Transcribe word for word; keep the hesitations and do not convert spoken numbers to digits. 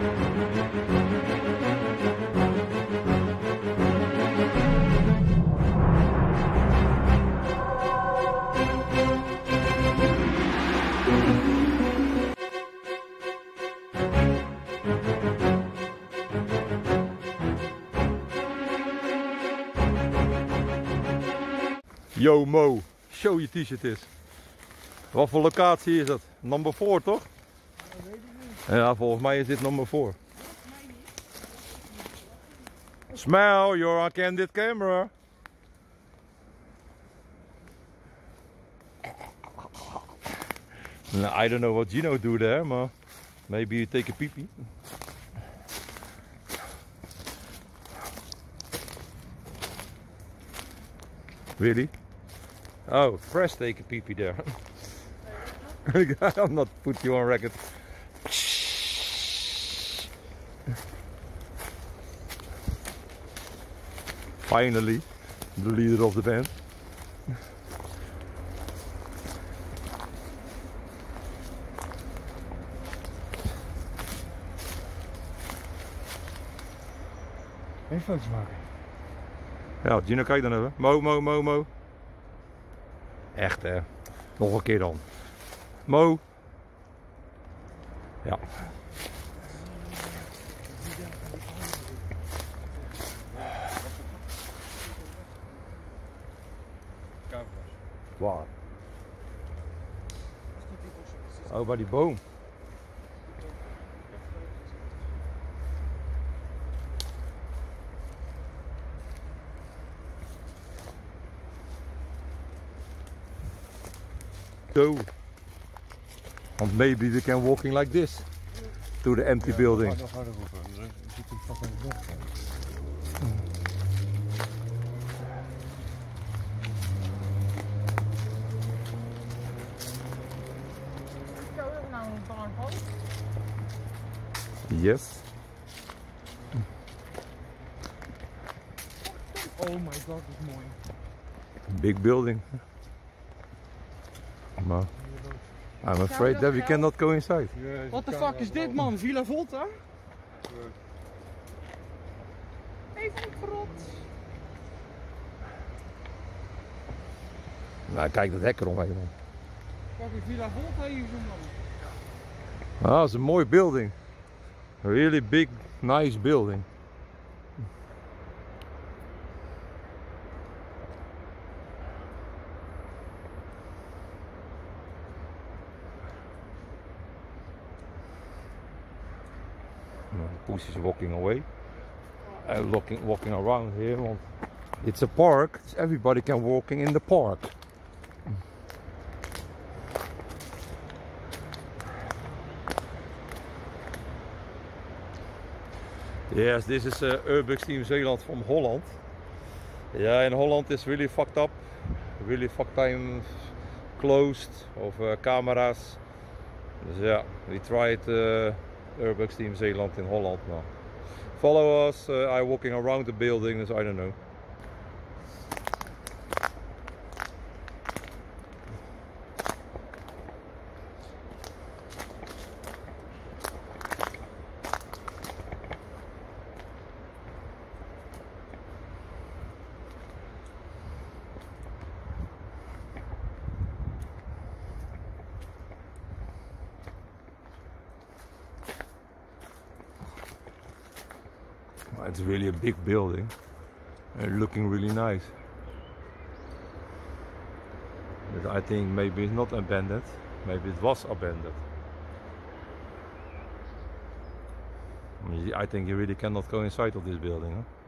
Yo Mo, show je t-shirt is. Wat voor locatie is dat? Number four toch? Dat weet ik niet. Ja, volgens mij is dit number four. Smell, you're on candid camera. I don't know what Gino do there, maar maybe you take a pee-pee. Really? Oh, Fresh take a pee-pee there. I'm not put you on record. Finally, the leader of the band. Even foto's maken. Ja, Gino, kijk dan even. Mo, Mo, Mo, Mo. Echt hè. Nog een keer dan. Mo. Ja. Waar? Oh, bij die boom. So, and maybe we can walking like this to the empty building. Yes. Oh my god, dat is mooi. Big building. Maar I'm afraid that we cannot go inside. What the fuck is dit man? Villa Volta? Even een grot. Nou, kijk dat hek eromheen man. Kijk, Villa Volta hier zo man. Ah, dat is een mooi building. A really big, nice building. Pussy is walking away, uh, walking, walking around here. Want it's a park. Everybody can walking in the park. Yes, this is uh, Urbux Team Zeeland from Holland. Yeah, in Holland is really fucked up. Really fucked time closed of uh, cameras. Dus ja, we tried. Uh, Urbux Team Zeeland in Holland now. Follow us, uh, I'm walking around the building, so I don't know. It's really a big building and looking really nice. But I think maybe it's not abandoned, maybe it was abandoned. I think you really cannot go inside of this building. Huh?